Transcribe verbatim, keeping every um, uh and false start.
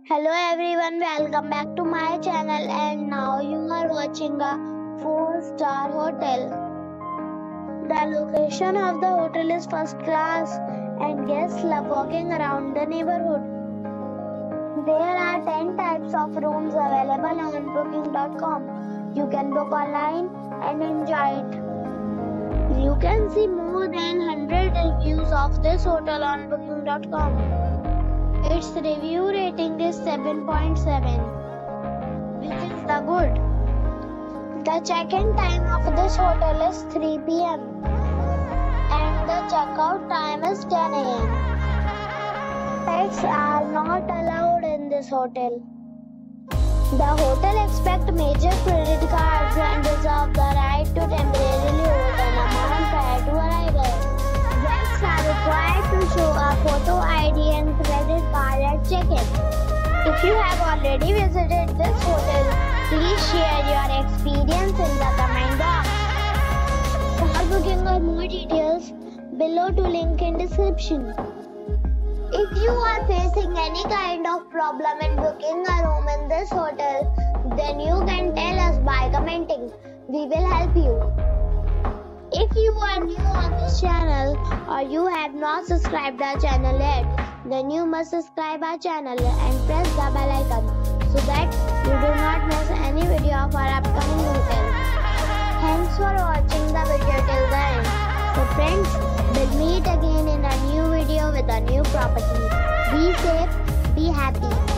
Hello everyone, welcome back to my channel and now you are watching a four star hotel. The location of the hotel is first class and guests love walking around the neighborhood. There are ten types of rooms available on booking dot com. You can book online and enjoy it. You can see more than one hundred reviews of this hotel on booking dot com. Its review rating is seven point seven, which is the good. The check-in time of this hotel is three p m and the check-out time is ten a m Pets are not allowed in this hotel. The hotel accepts major credit cards and reserves the right to temporarily hold an amount prior to arrival. Guests are required to show a photo I D and credit card at check-in. If you have already visited this hotel, please share your experience in the comment box. For booking or more details, below to link in description. If you are facing any kind of problem in booking a room in this hotel, then you can tell us by commenting. We will help you. If you are new on this channel or you have not subscribed our channel yet, then you must subscribe our channel and press the bell icon so that you do not miss any video of our upcoming hotel. Thanks for watching the video till the end. So friends, we'll meet again in a new video with a new property. Be safe, be happy.